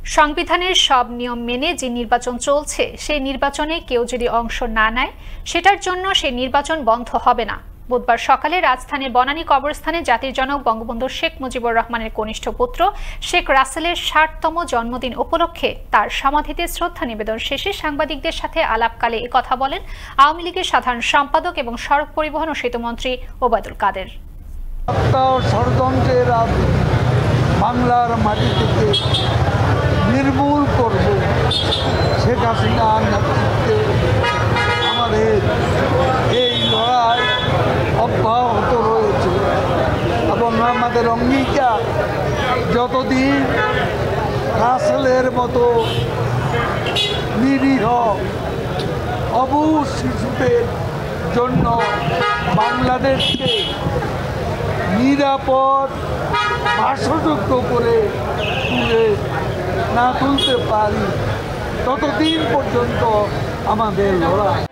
সংবিধানের সব নিয়ম মেনে যে নির্বাচন চলছে সেই নির্বাচনে কেউ যদি অংশ না নেয় সেটার জন্য সেই নির্বাচন বন্ধ হবে না। বুধবার সকালে রাজধানীর বনানী কবরস্থানে জাতির জনক বঙ্গবন্ধু শেখ মুজিবুর রহমানের কনিষ্ঠ পুত্র শেখ রাসেলের ৬০তম জন্মদিন উপলক্ষে তার সমাধিতে শ্রদ্ধা নিবেদন শেষে সাংবাদিকদের সাথে আলাপকালে একথা বলেন আওয়ামী লীগের সাধারণ সম্পাদক এবং সড়ক পরিবহন ও সেতুমন্ত্রী ওবায়দুল কাদের। বাংলার মাটি থেকে নির্মূল করব শেখ হাসিনার নেতৃত্বে আমাদের এই লড়াই অব্যাহত রয়েছে এবং আমাদের অঙ্গীকার যতদিন রাসেলের মতো নিরীহ অবুঝ শিশুদের জন্য বাংলাদেশকে নিরাপদ বাসযোগ্য করে তুলতে পারি ততদিন পর্যন্ত আমাদের লড়াই।